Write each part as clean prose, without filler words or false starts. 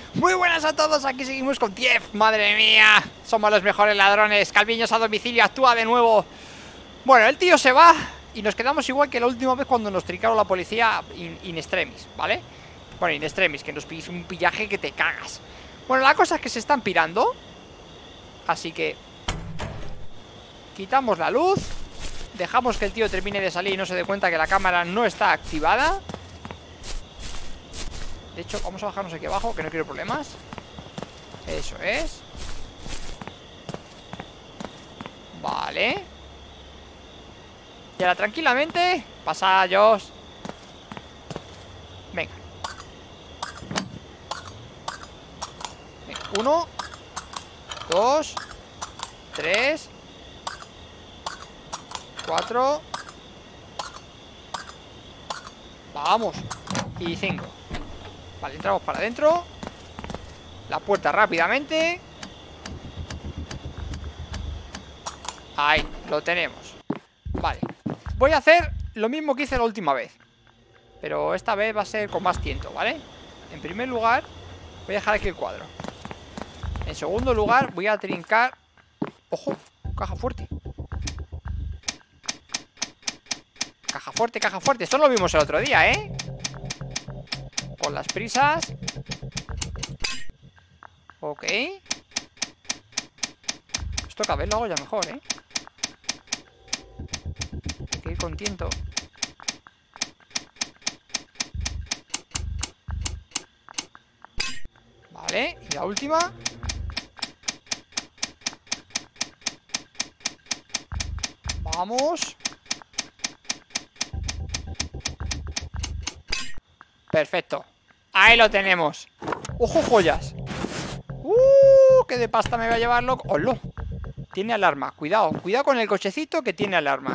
Muy buenas a todos, aquí seguimos con Tief. Madre mía, somos los mejores ladrones. Calviños a domicilio, actúa de nuevo. Bueno, el tío se va y nos quedamos igual que la última vez cuando nos trincaron la policía in extremis, ¿vale? Bueno, in extremis, que nos pilló un pillaje que te cagas. Bueno, la cosa es que se están pirando, así que quitamos la luz, dejamos que el tío termine de salir y no se dé cuenta que la cámara no está activada. De hecho, vamos a bajarnos aquí abajo, que no quiero problemas. Eso es. Vale. Y ahora tranquilamente pasallos. Venga. Venga, 1 2 3 4. Vamos. Y 5. Vale, entramos para adentro. La puerta rápidamente. Ahí, lo tenemos. Vale, voy a hacer lo mismo que hice la última vez, pero esta vez va a ser con más tiento, ¿vale? En primer lugar, voy a dejar aquí el cuadro. En segundo lugar, voy a trincar. ¡Ojo! Caja fuerte. Caja fuerte, caja fuerte. Esto lo vimos el otro día, ¿eh? Con las prisas. Ok. Esto cada vez lo hago ya mejor, ¿eh? Hay que ir con tiento. Vale, y la última. Vamos. Perfecto. Ahí lo tenemos. ¡Ojo, joyas! ¡Qué de pasta me va a llevar, loco! ¡Hola! Tiene alarma. Cuidado, cuidado con el cochecito que tiene alarma.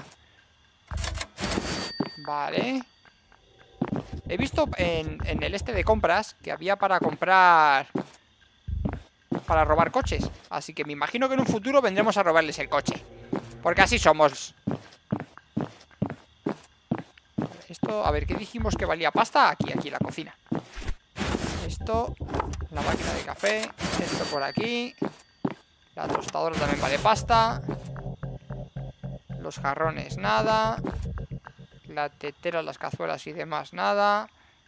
Vale. He visto en el este de compras que había para comprar, para robar coches. Así que me imagino que en un futuro vendremos a robarles el coche, porque así somos. Esto, a ver, ¿qué dijimos que valía pasta? Aquí en la cocina. Esto, la máquina de café. Esto por aquí. La tostadora también vale pasta. Los jarrones, nada. La tetera, las cazuelas y demás, nada.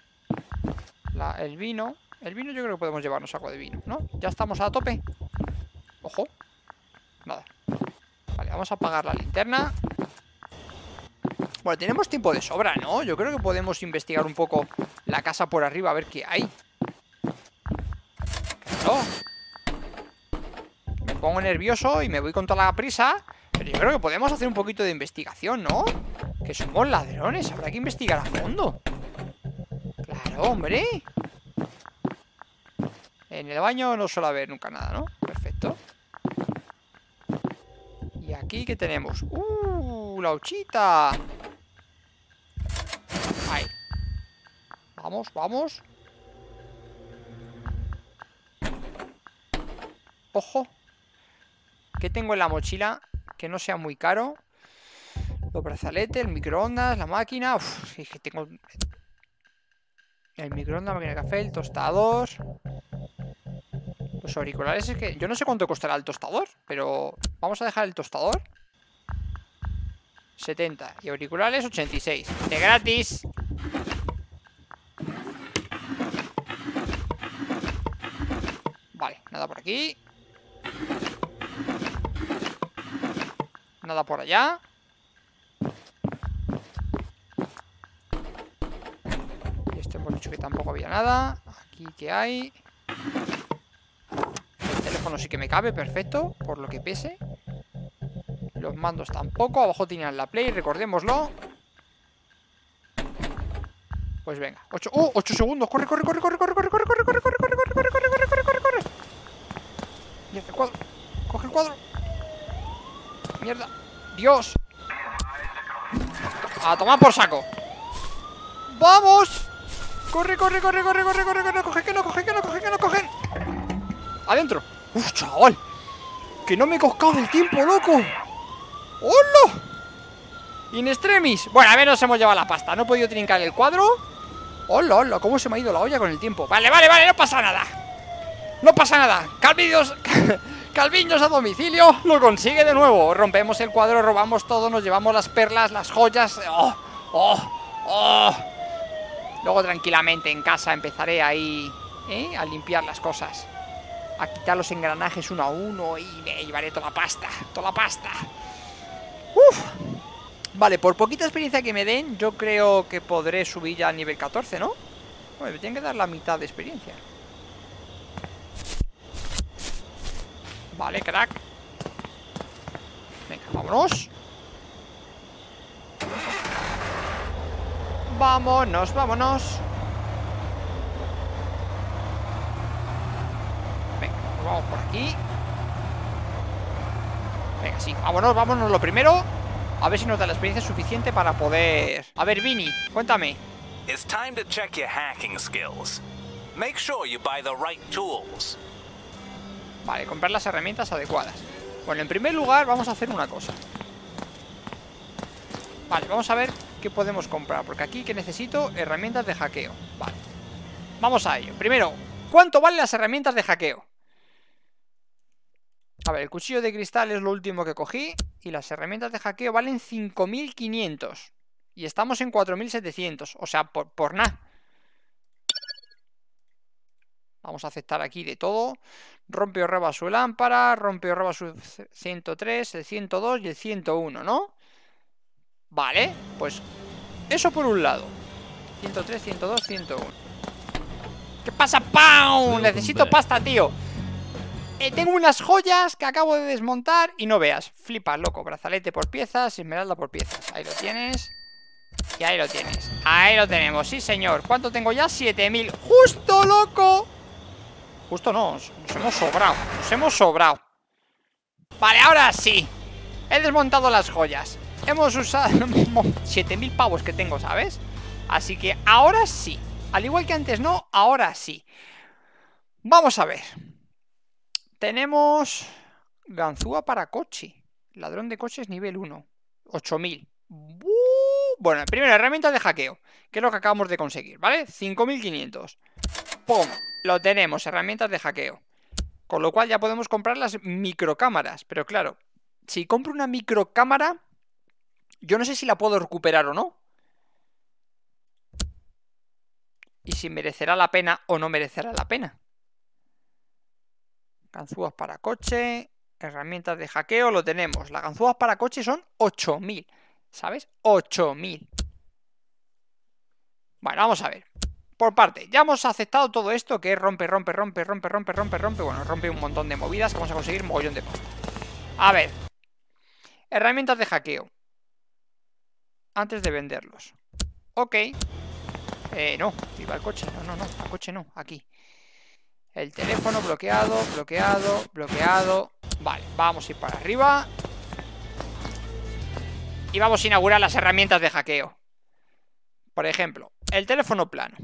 El vino. El vino yo creo que podemos llevarnos algo de vino, ¿no? Ya estamos a tope. Ojo. Nada. Vale, vamos a apagar la linterna. Bueno, tenemos tiempo de sobra, ¿no? Yo creo que podemos investigar un poco la casa por arriba, a ver qué hay. Claro. Me pongo nervioso y me voy con toda la prisa, pero yo creo que podemos hacer un poquito de investigación, ¿no? Que somos ladrones, habrá que investigar a fondo. Claro, hombre. En el baño no suele haber nunca nada, ¿no? Perfecto. Y aquí, ¿qué tenemos? La huchita. Ahí. Vamos, vamos. Ojo. ¿Qué tengo en la mochila? Que no sea muy caro. Los brazaletes, el microondas, la máquina. Uf, es que tengo el microondas, la máquina de café, el tostador. Los auriculares, es que yo no sé cuánto costará el tostador, pero vamos a dejar el tostador 70 y auriculares 86. ¡De gratis! Vale, nada por aquí. Nada por allá. Y esto hemos dicho que tampoco había nada. Aquí, ¿qué hay? El teléfono sí que me cabe, perfecto, por lo que pese. Los mandos tampoco. Abajo tenían la Play, recordémoslo. Pues venga, 8 segundos. Corre, corre, corre, corre, corre, corre, corre, corre, corre, corre, corre, corre, corre, corre, corre, corre, corre, corre. Mierda, el cuadro. Coge el cuadro. Mierda. Dios. A tomar por saco. ¡Vamos! Corre, corre, corre, corre, corre, corre, corre. Coge, que no, coge, que no, coge, que no, coge. Adentro. Uf, chaval. Que no me he coscado del tiempo, loco. ¡Hola! In extremis. Bueno, a ver, nos hemos llevado la pasta. No he podido trincar el cuadro. ¡Hola, hola! ¿Cómo se me ha ido la olla con el tiempo? Vale, vale, vale, no pasa nada. No pasa nada. Calviños a domicilio lo consigue de nuevo. Rompemos el cuadro, robamos todo, nos llevamos las perlas, las joyas. ¡Oh! ¡Oh! ¡Oh! Luego tranquilamente en casa empezaré ahí a limpiar las cosas, a quitar los engranajes uno a uno y me llevaré toda la pasta. Toda la pasta. ¡Uf! Vale, por poquita experiencia que me den, yo creo que podré subir ya a nivel 14, ¿no? Bueno, me tienen que dar la mitad de experiencia. Vale, crack. Venga, vámonos. Vámonos, vámonos. Venga, nos vamos por aquí. Venga, sí, vámonos, vámonos lo primero. A ver si nos da la experiencia suficiente para poder... A ver, Vini, cuéntame. It's time to check your hacking skills. Make sure you buy the right tools. Vale, comprar las herramientas adecuadas. Bueno, en primer lugar vamos a hacer una cosa. Vale, vamos a ver qué podemos comprar, porque aquí que necesito herramientas de hackeo. Vale, vamos a ello. Primero, ¿cuánto valen las herramientas de hackeo? A ver, el cuchillo de cristal es lo último que cogí. Y las herramientas de hackeo valen 5.500. Y estamos en 4.700. O sea, por nada. Vamos a aceptar aquí de todo. Rompe o roba su lámpara. Rompe o roba su 103, el 102 y el 101, ¿no? Vale, pues eso por un lado. 103, 102, 101. ¿Qué pasa, Pau? Necesito pasta, tío. Tengo unas joyas que acabo de desmontar y no veas. Flipas, loco. Brazalete por piezas, esmeralda por piezas. Ahí lo tienes. Y ahí lo tienes. Ahí lo tenemos, sí señor. ¿Cuánto tengo ya? 7.000. ¡Justo, loco! Justo no, nos hemos sobrado. Nos hemos sobrado. Vale, ahora sí. He desmontado las joyas. Hemos usado 7.000 pavos que tengo, ¿sabes? Así que ahora sí. Al igual que antes no, ahora sí. Vamos a ver. Tenemos ganzúa para coche. Ladrón de coches nivel 1. 8.000. Bueno, primero, herramientas de hackeo, que es lo que acabamos de conseguir, ¿vale? 5.500. ¡Pum! Lo tenemos, herramientas de hackeo. Con lo cual ya podemos comprar las microcámaras. Pero claro, si compro una microcámara, yo no sé si la puedo recuperar o no. Y si merecerá la pena o no merecerá la pena. Ganzúas para coche, herramientas de hackeo, lo tenemos. Las ganzúas para coche son 8.000, ¿sabes? 8.000. Bueno, vamos a ver. Por parte, ya hemos aceptado todo esto, que es rompe. Bueno, rompe un montón de movidas, que vamos a conseguir un mogollón de pasta. A ver. Herramientas de hackeo. Antes de venderlos. Ok. No, iba el coche. No, al coche no, aquí. El teléfono bloqueado. Vale, vamos a ir para arriba. Y vamos a inaugurar las herramientas de hackeo. Por ejemplo, el teléfono plano.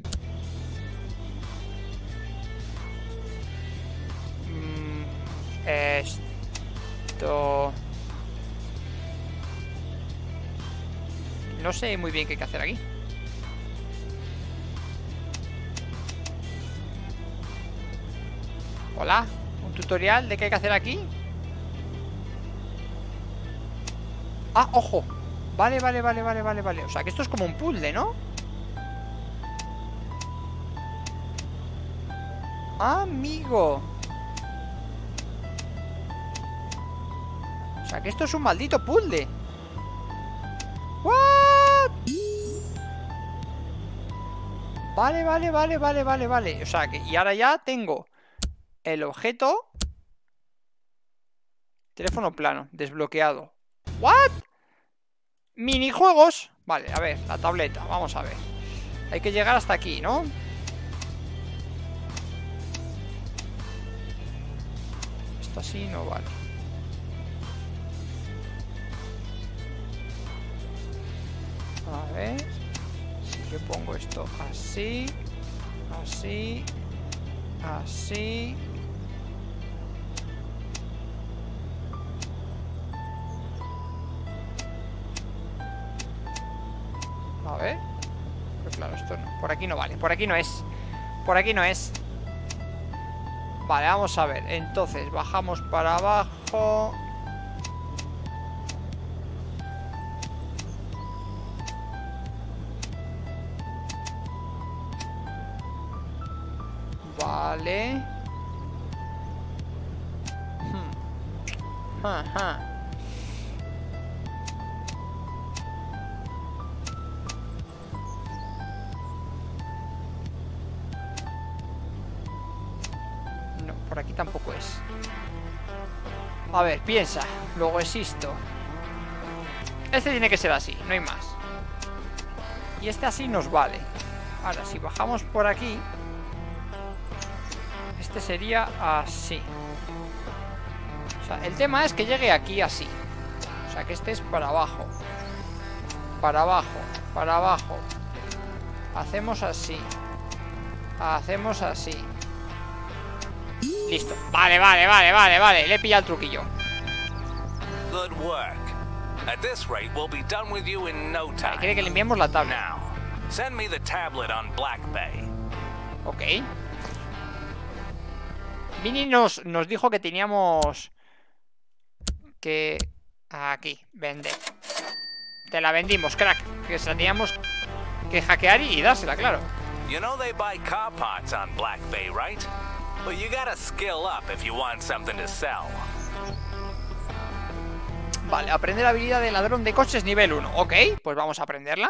Esto... No sé muy bien qué hay que hacer aquí. Hola, un tutorial de qué hay que hacer aquí. Ah, ojo. Vale. O sea que esto es como un puzzle, ¿no? Amigo. O sea que esto es un maldito puzzle. ¿What? Vale. O sea que... Y ahora ya tengo el objeto. Teléfono plano, desbloqueado. ¿What? Minijuegos. Vale, a ver, la tableta, vamos a ver. Hay que llegar hasta aquí, ¿no? Esto así no vale. A ver. Si yo pongo esto así. Así. Así. A ver. Pues claro, esto no. Por aquí no vale. Por aquí no es. Vale, vamos a ver. Entonces, bajamos para abajo. Vale. Ajá. No, por aquí tampoco es. A ver, piensa. Luego existo. Este tiene que ser así, no hay más. Y este así nos vale. Ahora, si bajamos por aquí, este sería así. O sea, el tema es que llegue aquí así. O sea, que este es para abajo. Para abajo, para abajo. Hacemos así. Hacemos así. Listo. Vale. Le he pillado el truquillo. Good work. At this rate, we'll be done with you in no time. Quiere que le enviemos la tabla. Now, send me the tablet on Black Bay. Ok. Vini nos dijo que teníamos que... Aquí, vender. Te la vendimos, crack. Que se la teníamos que hackear y dársela, claro. You know they buy car parts on Black Bay, right? But you gotta skill up if you want something to sell. Vale, aprender la habilidad de ladrón de coches nivel 1. Ok, pues vamos a aprenderla.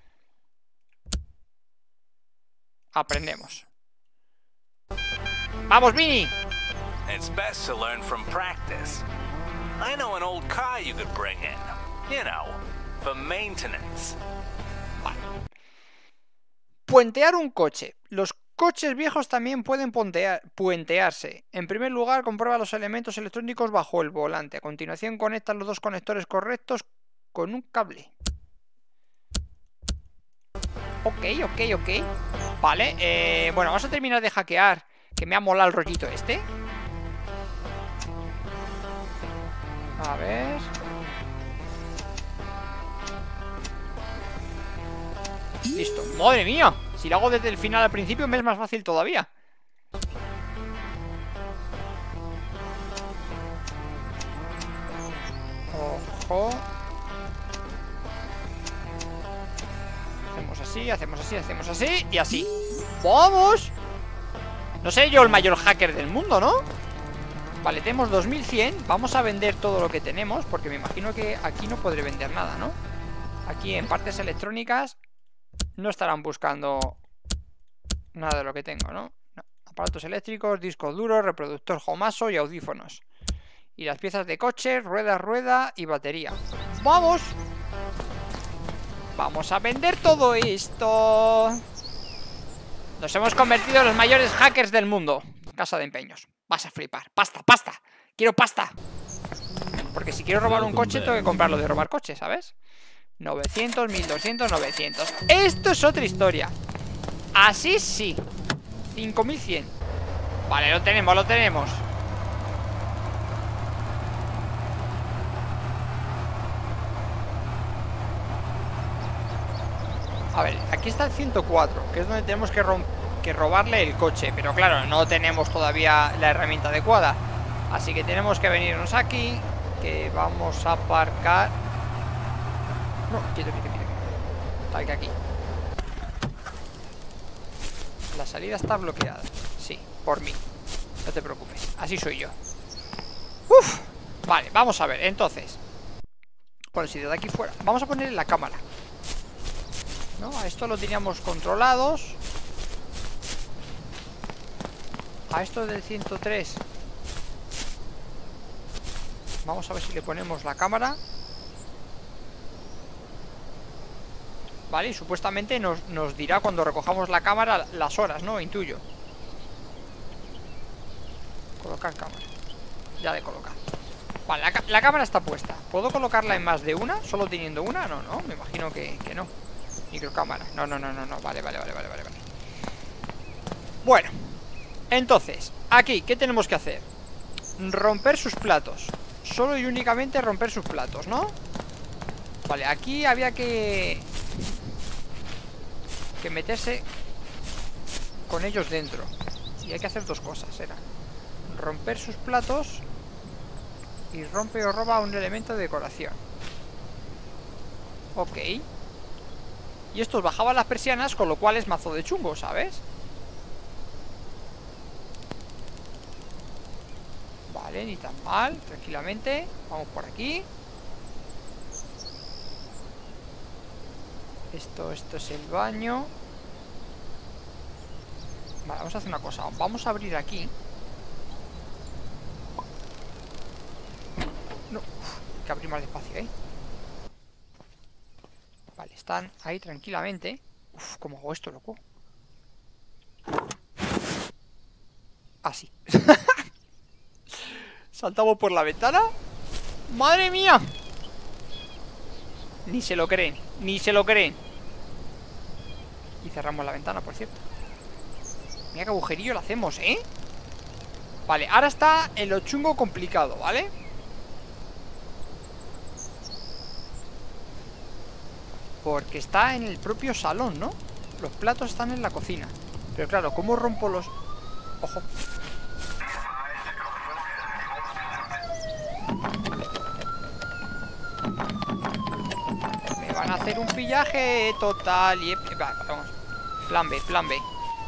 Aprendemos. ¡Vamos, Vini! It's best to learn from practice. I know an old car you could bring in. You know, for maintenance. Vale. Puentear un coche. Los coches viejos también pueden puentearse. En primer lugar, comprueba los elementos electrónicos bajo el volante. A continuación, conecta los dos conectores correctos con un cable. Ok. Vale, bueno, vamos a terminar de hackear, que me ha molado el rollito este. A ver... Listo. ¡Madre mía! Si lo hago desde el final al principio me es más fácil todavía. Ojo. Hacemos así y así. ¡Vamos! No sé yo el mayor hacker del mundo, ¿no? Vale, tenemos 2100. Vamos a vender todo lo que tenemos, porque me imagino que aquí no podré vender nada, ¿no? Aquí en partes electrónicas no estarán buscando nada de lo que tengo, ¿no? No. Aparatos eléctricos, discos duros, reproductor Homaso y audífonos. Y las piezas de coche, rueda y batería. ¡Vamos! Vamos a vender todo esto. Nos hemos convertido en los mayores hackers del mundo. Casa de empeños. Vas a flipar. Pasta. Quiero pasta. Porque si quiero robar un coche tengo que comprarlo de robar coches, ¿sabes? 900, 1200, 900. Esto es otra historia. Así sí. 5100. Vale, lo tenemos. A ver, aquí está el 104, que es donde tenemos que robarle el coche. Pero claro, no tenemos todavía la herramienta adecuada. Así que tenemos que venirnos aquí, que vamos a aparcar. No, quieto. Está aquí. La salida está bloqueada. Sí, por mí. No te preocupes, así soy yo. Uf. Vale, vamos a ver, entonces. Bueno, si desde aquí fuera. Vamos a poner la cámara. ¿No? A esto lo teníamos controlados. A esto del 103. Vamos a ver si le ponemos la cámara. Vale, y supuestamente nos dirá cuando recojamos la cámara las horas, ¿no? Intuyo. Colocar cámara. Ya de colocar. Vale, la cámara está puesta. ¿Puedo colocarla en más de una? ¿Solo teniendo una? No, me imagino que no. Microcámara. No. Vale. Bueno, entonces, aquí, ¿qué tenemos que hacer? Romper sus platos. Solo y únicamente romper sus platos, ¿no? Vale, aquí había que meterse con ellos dentro. Y hay que hacer dos cosas, era romper sus platos y rompe o roba un elemento de decoración. Ok. Y estos bajaban las persianas, con lo cual es mazo de chungo, ¿sabes? Vale, ni tan mal, tranquilamente. Vamos por aquí. Esto es el baño. Vale, vamos a hacer una cosa. Vamos a abrir aquí. No, hay que abrir más despacio, ¿eh? Vale, están ahí tranquilamente. Uf, ¿cómo hago esto, loco? Así. Saltamos por la ventana. ¡Madre mía! Ni se lo creen, ni se lo creen. Y cerramos la ventana, por cierto. Mira qué agujerillo le hacemos, ¿eh? Vale, ahora está en lo chungo complicado, ¿vale? Porque está en el propio salón, ¿no? Los platos están en la cocina. Pero claro, ¿cómo rompo los...? Ojo. Me van a hacer un pillaje total y... Vale, vamos. Plan B, plan B.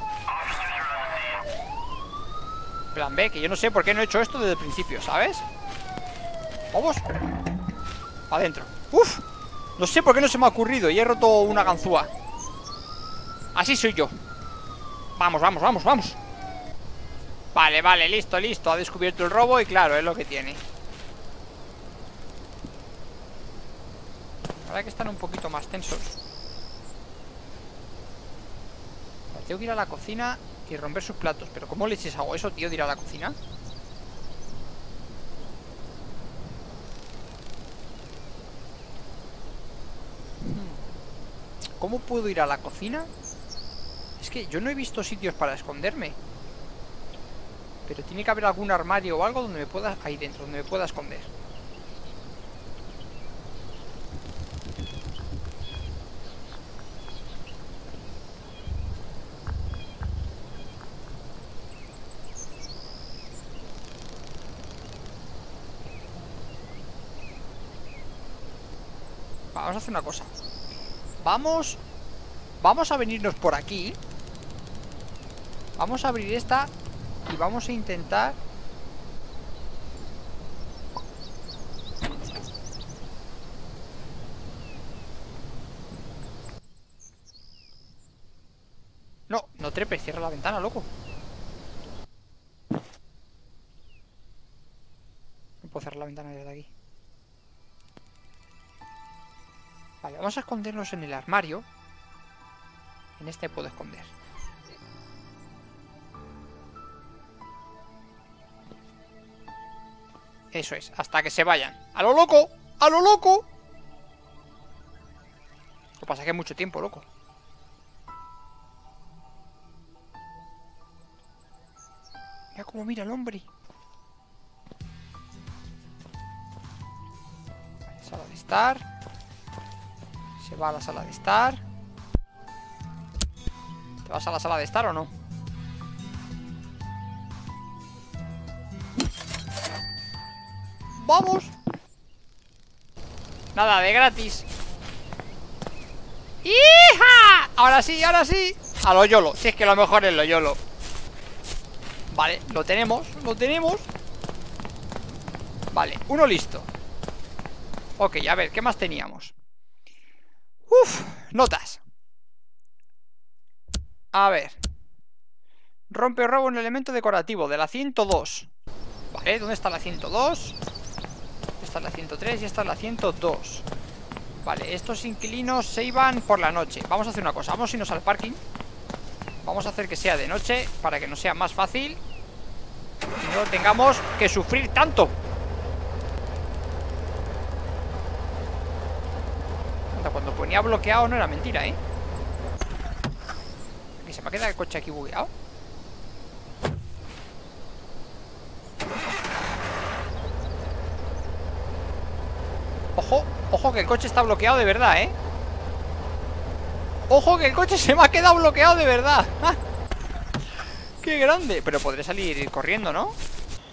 Plan B, que yo no sé por qué no he hecho esto desde el principio, ¿sabes? Vamos. Adentro. ¡Uf! No sé por qué no se me ha ocurrido y he roto una ganzúa. Así soy yo. Vamos, vamos, vamos, vamos. Vale, vale, listo, listo. Ha descubierto el robo y claro, es lo que tiene. Ahora que están un poquito más tensos. Tengo que ir a la cocina y romper sus platos. Pero ¿cómo leches hago eso, tío, de ir a la cocina? ¿Cómo puedo ir a la cocina? Es que yo no he visto sitios para esconderme. Pero tiene que haber algún armario o algo donde me pueda... Ahí dentro, donde me pueda esconder. Vamos a hacer una cosa. Vamos a venirnos por aquí. Vamos a abrir esta y vamos a intentar... No, no trepes, cierra la ventana, loco. No puedo cerrar la ventana desde aquí. Vale, vamos a escondernos en el armario. En este puedo esconder. Eso es, hasta que se vayan. ¡A lo loco! ¡A lo loco! Lo que pasa es que es mucho tiempo, loco. Mira cómo mira el hombre. Vale, sala de estar. Se va a la sala de estar. ¿Te vas a la sala de estar o no? ¡Vamos! Nada, de gratis. ¡Hija! Ahora sí, ahora sí. A lo YOLO, si es que lo mejor es lo YOLO. Vale, lo tenemos, lo tenemos. Vale, uno listo. Ok, a ver, ¿qué más teníamos? Uf, notas. A ver. Rompe o roba un elemento decorativo de la 102. Vale, ¿dónde está la 102? Esta es la 103 y esta es la 102. Vale, estos inquilinos se iban por la noche. Vamos a hacer una cosa, vamos a irnos al parking. Vamos a hacer que sea de noche para que nos sea más fácil y no tengamos que sufrir tanto. Cuando ponía bloqueado no era mentira, ¿eh? ¿Que se me queda el coche aquí bugueado? Ojo, ojo que el coche está bloqueado de verdad, ¿eh? Ojo que el coche se me ha quedado bloqueado de verdad. ¡Ah! ¡Qué grande! Pero podré salir corriendo, ¿no?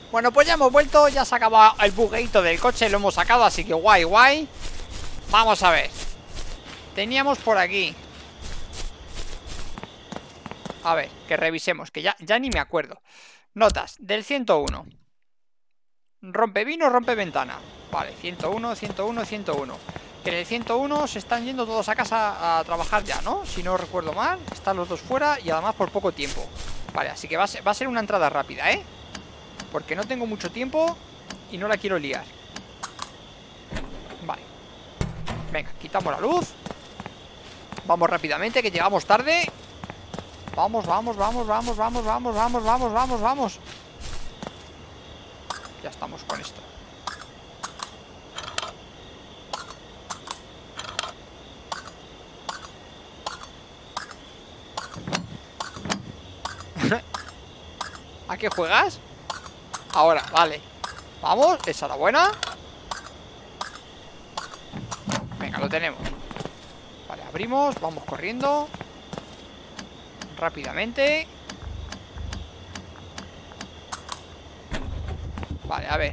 Bueno, pues ya hemos vuelto. Ya se ha acabado el bugueito del coche. Lo hemos sacado, así que guay, guay. Vamos a ver. Teníamos por aquí. A ver, que revisemos, que ya ni me acuerdo. Notas, del 101. Rompe vino, rompe ventana. Vale, 101, 101, 101. Que en el 101 se están yendo todos a casa a trabajar ya, ¿no? Si no recuerdo mal, están los dos fuera y además por poco tiempo. Vale, así que va a ser una entrada rápida, ¿eh? Porque no tengo mucho tiempo y no la quiero liar. Vale. Venga, quitamos la luz. Vamos rápidamente, que llegamos tarde. Vamos, vamos, vamos, vamos, vamos, vamos, vamos, vamos, vamos, vamos. Ya estamos con esto. ¿A qué juegas? Ahora, vale. Vamos, esa es la buena. Venga, lo tenemos. Vale, abrimos, vamos corriendo rápidamente. Vale, a ver.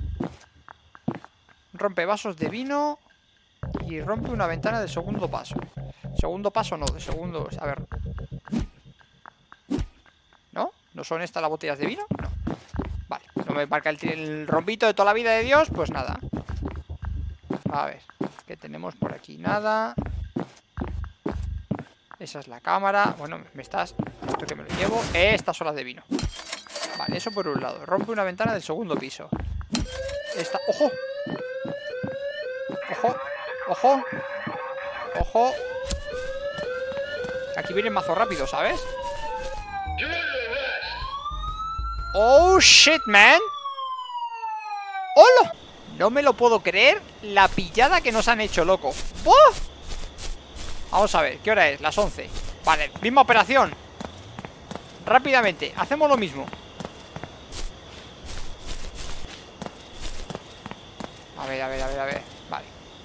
Rompe vasos de vino y rompe una ventana del segundo paso. Segundo paso no, de segundo... A ver. ¿No? ¿No son estas las botellas de vino? No. Vale, no me marca el rompito de toda la vida de Dios. Pues nada. A ver, ¿qué tenemos por aquí? Nada. Esa es la cámara. Bueno, me estás... Esto que me lo llevo. Estas son las de vino. Vale, eso por un lado. Rompe una ventana del segundo piso. Esta... ¡Ojo! ¡Ojo! ¡Ojo! ¡Ojo! Aquí viene el mazo rápido, ¿sabes? ¡Oh, shit, man! ¡Hola! No me lo puedo creer la pillada que nos han hecho, loco. ¡Buah! Vamos a ver, ¿qué hora es? Las 11. Vale, misma operación. Rápidamente, hacemos lo mismo. A ver, a ver, a ver, a ver. Vale.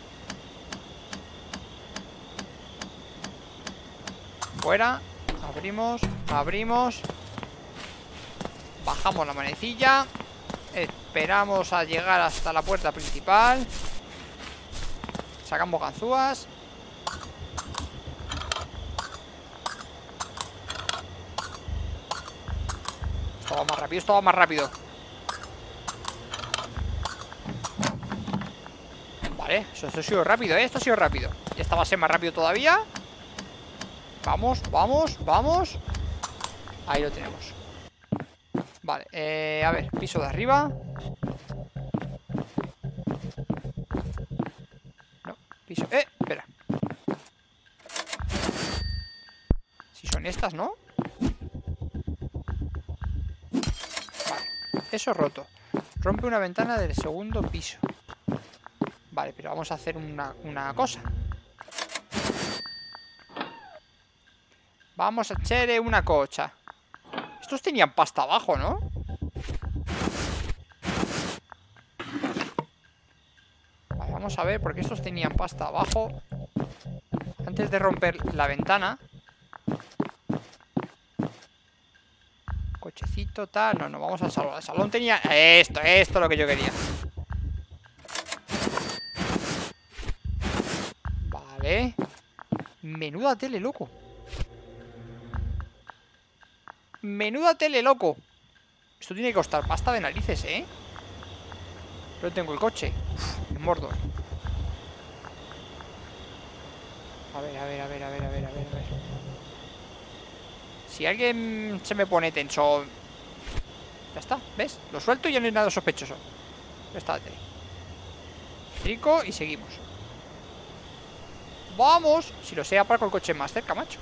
Fuera. Abrimos, abrimos. Bajamos la manecilla. Esperamos a llegar hasta la puerta principal. Sacamos ganzúas. Esto va más rápido, esto va más rápido. Vale, esto ha sido rápido, ¿eh? Esto ha sido rápido. Y esta va a ser más rápido todavía. Vamos, vamos, vamos. Ahí lo tenemos. Vale, a ver, piso de arriba. No, piso... espera. Si son estas, ¿no? Vale, eso roto. Rompe una ventana del segundo piso. Vale, pero vamos a hacer una cosa. Vamos a echarle una cocha. Estos tenían pasta abajo, ¿no? Vale, vamos a ver, porque estos tenían pasta abajo. Antes de romper la ventana. Cochecito, tal. No, no, vamos al salón. El salón tenía... Esto es lo que yo quería. Vale. Menuda tele, loco. Menuda tele, loco. Esto tiene que costar pasta de narices, ¿eh? Pero tengo el coche. En Mordor. A ver, a ver, a ver, a ver, a ver, a ver, a ver. Si alguien se me pone tenso... Ya está, ¿ves? Lo suelto y ya no hay nada sospechoso. Ya está la tele. Trico y seguimos. ¡Vamos! Si lo sé, aparco el coche más cerca, macho.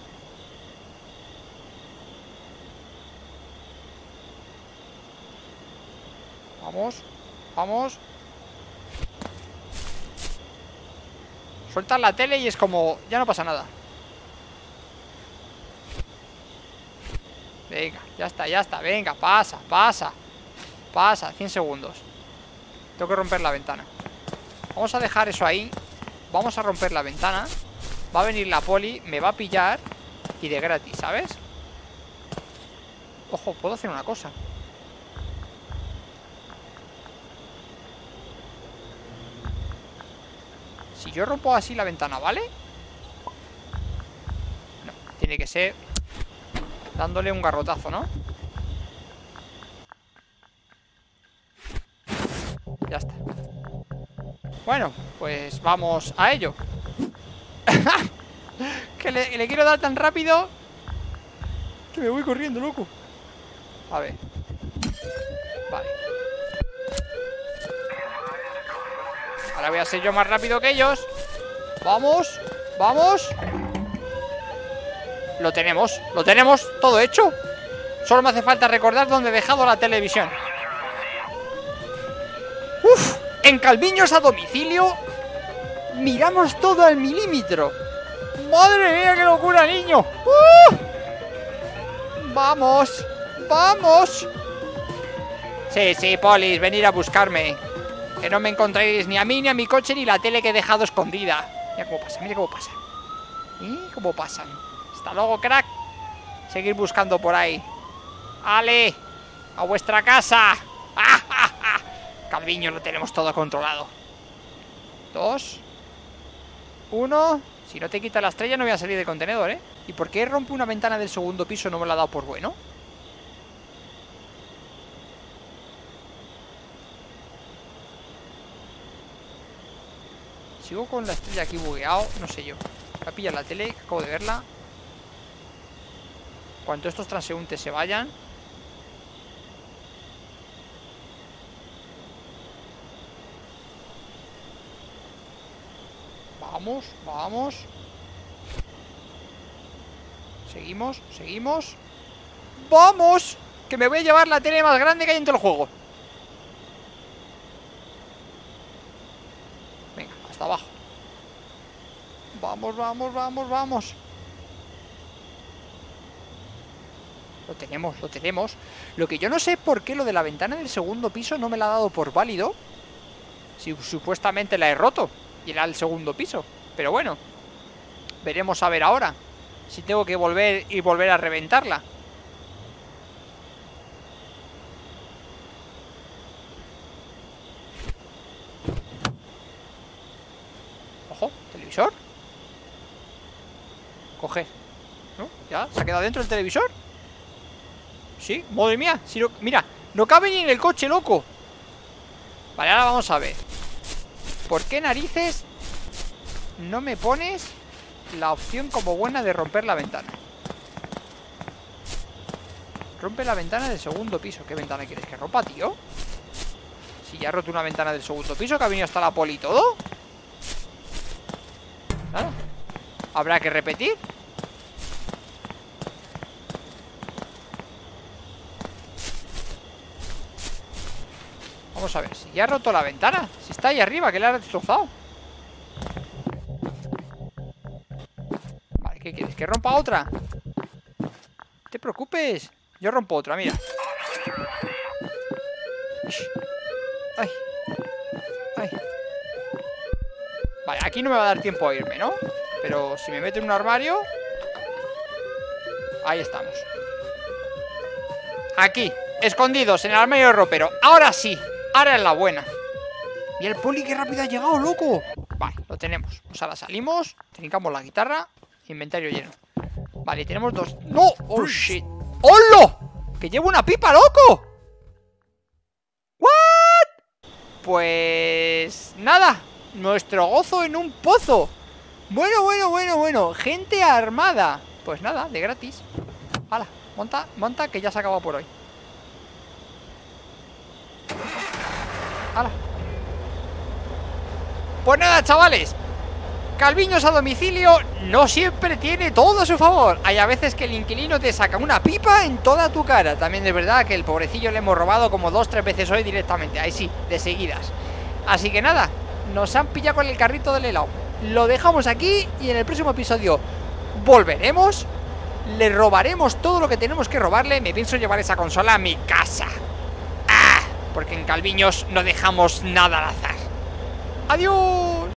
Vamos, vamos. Sueltas la tele y es como... Ya no pasa nada. Venga, ya está. Venga, pasa, pasa. Pasa, 100 segundos. Tengo que romper la ventana. Vamos a dejar eso ahí. Vamos a romper la ventana. Va a venir la poli, me va a pillar. Y de gratis, ¿sabes? Ojo, puedo hacer una cosa. Si yo rompo así la ventana, ¿vale? No, tiene que ser dándole un garrotazo, ¿no? Ya está. Bueno, pues vamos a ello. Que le quiero dar tan rápido que me voy corriendo, loco. A ver. Vale. Ahora voy a ser yo más rápido que ellos. Vamos, vamos. Lo tenemos todo hecho. Solo me hace falta recordar dónde he dejado la televisión. Uf, en Calviños a domicilio miramos todo al milímetro. ¡Madre mía, qué locura, niño! ¡Vamos! ¡Vamos! Sí, sí, polis, venid a buscarme. Que no me encontréis ni a mí, ni a mi coche, ni la tele que he dejado escondida. Mira cómo pasa, mira cómo pasa. ¿Y cómo pasan? Hasta luego, crack. Seguir buscando por ahí. ¡Ale! ¡A vuestra casa! Calviño, lo tenemos todo controlado. 2 1. Si no te quita la estrella no voy a salir del contenedor, ¿eh? ¿Y por qué rompe una ventana del segundo piso? No me la ha dado por bueno. Sigo con la estrella aquí bugueado. No sé yo. Voy a pillar la tele, acabo de verla. Cuando estos transeúntes se vayan. Vamos, vamos. Seguimos, seguimos. ¡Vamos! Que me voy a llevar la tele más grande que hay en todo el juego. Venga, hasta abajo. Vamos, vamos, vamos, vamos. Lo tenemos, lo tenemos. Lo que yo no sé es por qué lo de la ventana del segundo piso no me la ha dado por válido. Si supuestamente la he roto y era el segundo piso. Pero bueno, veremos a ver ahora si tengo que volver a reventarla. Ojo, televisor. Coger. ¿No? ¿Ya? ¿Se ha quedado dentro del televisor? Sí, madre mía, si no, mira, no cabe ni en el coche, loco. Vale, ahora vamos a ver. ¿Por qué narices no me pones la opción como buena de romper la ventana? Rompe la ventana del segundo piso. ¿Qué ventana quieres que rompa, tío? Si ya he roto una ventana del segundo piso, que ha venido hasta la poli y todo. Claro. Habrá que repetir. Vamos a ver, si ya ha roto la ventana. Si está ahí arriba, que le ha destrozado. Vale, ¿qué quieres? ¿Que rompa otra? No te preocupes. Yo rompo otra, mira. Ay. Ay. Vale, aquí no me va a dar tiempo a irme, ¿no? Pero si me meto en un armario. Ahí estamos. Aquí, escondidos en el armario de ropero. Ahora sí. Ahora es la buena. Y el poli, qué rápido ha llegado, loco. Vale, lo tenemos. Pues ahora salimos, trincamos la guitarra. Inventario lleno. Vale, tenemos dos. ¡No! ¡Oh, shit! ¡Hola! ¡Que llevo una pipa, loco! ¿What? Pues... nada. Nuestro gozo en un pozo. Bueno, bueno, bueno, bueno. Gente armada. Pues nada, de gratis. Hala, monta, monta, que ya se ha acabado por hoy. ¡Hala! Pues nada, chavales. Calviños a domicilio no siempre tiene todo a su favor. Hay a veces que el inquilino te saca una pipa en toda tu cara. También es verdad que el pobrecillo le hemos robado como 2 o 3 veces hoy directamente. Ahí sí, de seguidas. Así que nada, nos han pillado con el carrito del helado. Lo dejamos aquí y en el próximo episodio volveremos. Le robaremos todo lo que tenemos que robarle. Me pienso llevar esa consola a mi casa. Porque en Calviños no dejamos nada al azar. ¡Adiós!